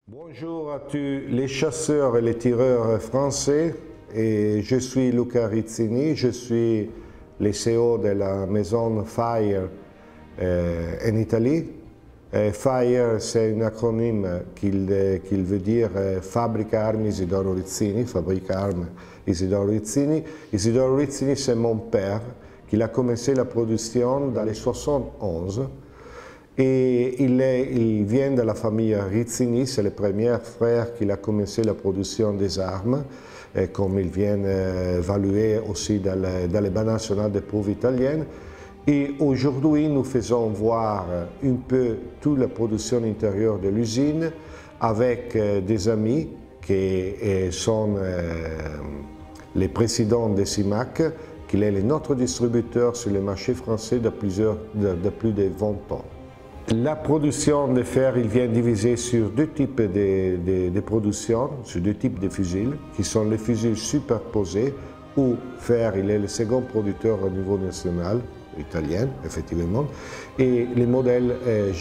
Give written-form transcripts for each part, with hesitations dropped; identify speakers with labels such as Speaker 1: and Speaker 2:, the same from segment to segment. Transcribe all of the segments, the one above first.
Speaker 1: Bonjour à tous les chasseurs et les tireurs français. Et je suis Luca Rizzini, je suis le CEO de la maison Fire en Italie. Fire, c'est un acronyme qui veut dire Fabbrica Armi Isidoro Rizzini, fabrique armes Isidoro Rizzini. Isidoro Rizzini, c'est mon père, qui a commencé la production dans les 71. Et il vient de la famille Rizzini, c'est le premier frère qui a commencé la production des armes, comme il vient évalué aussi dans les banques nationales des prouves italiennes. Et aujourd'hui, nous faisons voir un peu toute la production intérieure de l'usine avec des amis qui sont les présidents de CIMAC, qui est notre distributeur sur le marché français de plus de 20 ans. La production de fer, il vient diviser sur deux types de production, sur deux types de fusils, qui sont les fusils superposés, où fer, il est le second producteur au niveau national, italien, effectivement, et les modèles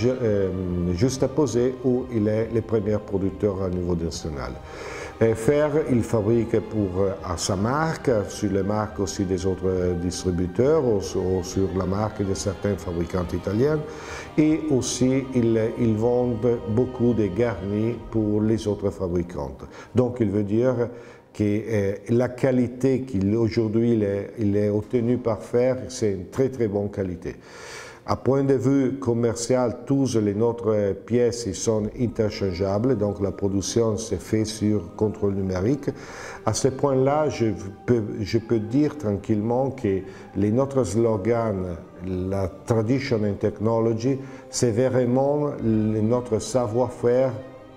Speaker 1: juxtaposés, où il est le premier producteur au niveau national. Fer, il fabrique à sa marque, sur les marques aussi des autres distributeurs ou sur la marque de certains fabricants italiens. Et aussi, ils vendent beaucoup de garnis pour les autres fabricants. Donc, il veut dire que la qualité qu'aujourd'hui il est obtenue par Fer, c'est une très très bonne qualité. À point de vue commercial, toutes les autres pièces sont interchangeables, donc la production se fait sur contrôle numérique. À ce point-là, je peux dire tranquillement que notre slogan, la Tradition and Technology, c'est vraiment notre savoir-faire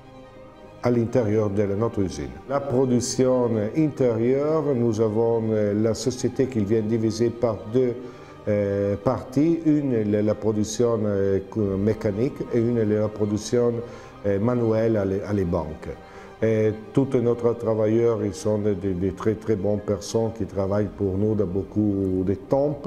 Speaker 1: à l'intérieur de notre usine. La production intérieure, nous avons la société qui vient diviser par deux parties. Une est la production mécanique et une est la production manuelle à les banques. Tous nos travailleurs, ils sont des très très bonnes personnes qui travaillent pour nous dans beaucoup de temps.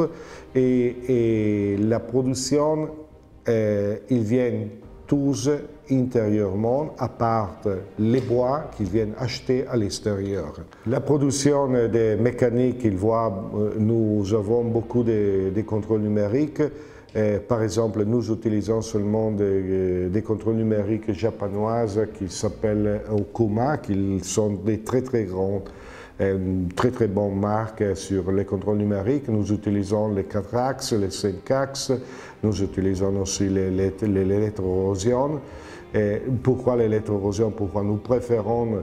Speaker 1: Et la production, ils viennent tous intérieurement, à part les bois qu'ils viennent acheter à l'extérieur. La production de mécanique, nous avons beaucoup de contrôles numériques. Par exemple, nous utilisons seulement des contrôles numériques japonaises qui s'appellent Okuma, qui sont des très très grands, très très bonnes marques sur les contrôles numériques. Nous utilisons les 4 axes, les 5 axes, nous utilisons aussi l'électroérosion. Pourquoi l'électroérosion? Pourquoi nous préférons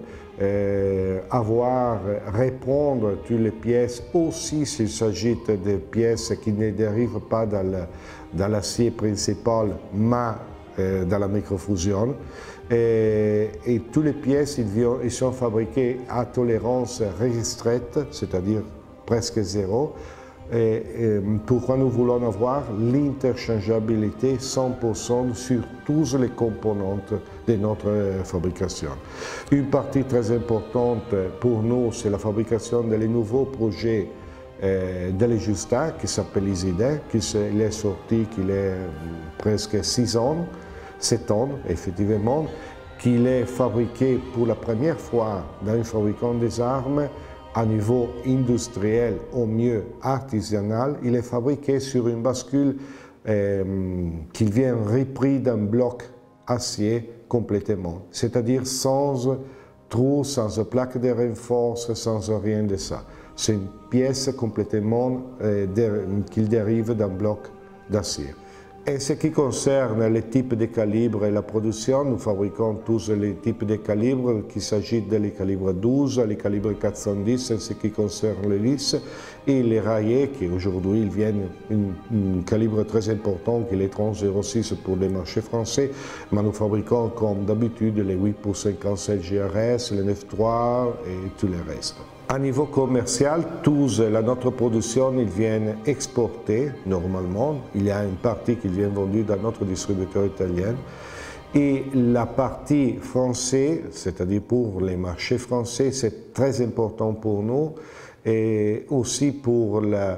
Speaker 1: répondre toutes les pièces, aussi s'il s'agit de pièces qui ne dérivent pas dans l'acier principal, mais dans la microfusion. Et toutes les pièces, ils sont fabriquées à tolérance restricte, c'est-à-dire presque zéro. Pourquoi nous voulons avoir l'interchangeabilité 100% sur toutes les composantes de notre fabrication. Une partie très importante pour nous, c'est la fabrication des nouveaux projets de l'Ejusta qui s'appelle Iside, qui est sorti il est presque 6 ans, 7 ans effectivement, qu'il est fabriqué pour la première fois dans un fabricant des armes à niveau industriel, au mieux artisanal. Il est fabriqué sur une bascule qui vient repris d'un bloc acier complètement, c'est-à-dire sans trou, sans plaque de renfort, sans rien de ça. C'est une pièce complètement qui dérive d'un bloc d'acier. En ce qui concerne les types de calibres et la production, nous fabriquons tous les types de calibres, qu'il s'agit des calibres 12, les calibres 410 en ce qui concerne les lisses, et les raillés qui aujourd'hui viennent un calibre très important qui est les 3006 pour les marchés français, mais nous fabriquons comme d'habitude les 8 pour 57 GRS, les 9.3 et tout le reste. À niveau commercial, notre production, ils viennent exporter normalement. Il y a une partie qui vient vendue dans notre distributeur italien. Et la partie française, c'est-à-dire pour les marchés français, c'est très important pour nous. Et aussi pour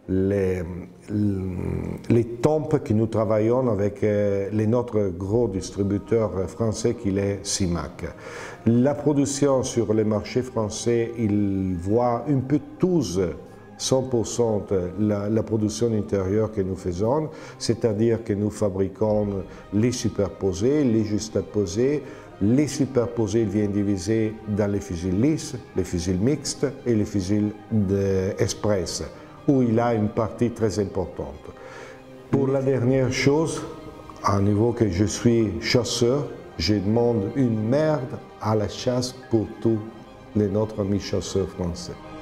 Speaker 1: les tombes que nous travaillons avec notre gros distributeur français qui est CIMAC. La production sur les marchés français, ils voient un peu tous 100% la production intérieure que nous faisons, c'est-à-dire que nous fabriquons les superposés, les juxtaposés. Les superposés viennent diviser dans les fusils lisses, les fusils mixtes et les fusils express, où il a une partie très importante. Pour la dernière chose, à niveau que je suis chasseur, je demande une merde à la chasse pour tous les notre amis chasseurs français.